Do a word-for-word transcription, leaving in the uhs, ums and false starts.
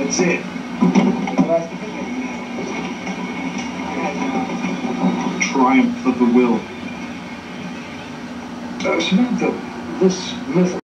That's it. Triumph of the will. Uh, Samantha, this myth